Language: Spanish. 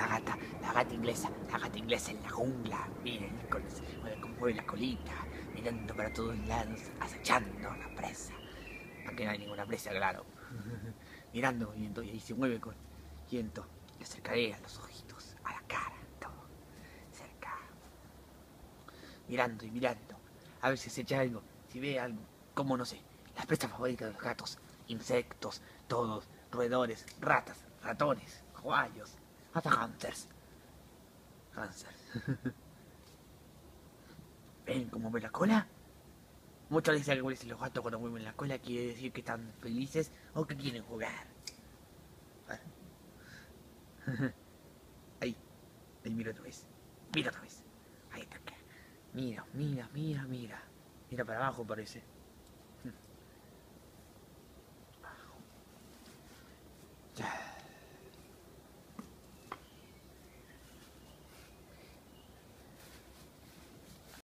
la gata inglesa en la jungla. Miren, cómo mueve la colita, mirando para todos lados, acechando a la presa. Aquí no hay ninguna presa, claro. Mirando viento, y ahí se mueve con viento. Le acercaré a los ojitos, a la cara, todo. Cerca. Mirando y mirando. A ver si se echa algo, si ve algo. Como no sé. Las presas favoritas de los gatos. Insectos, todos, roedores, ratas, ratones, caballos, hasta hamsters. Hamsters. ¿Ven cómo mueve la cola? Muchos dicen que los gatos cuando mueven la cola quiere decir que están felices o que quieren jugar. Ahí, ahí mira otra vez. Mira otra vez. Ahí está. Mira, mira, mira, mira. Mira para abajo parece.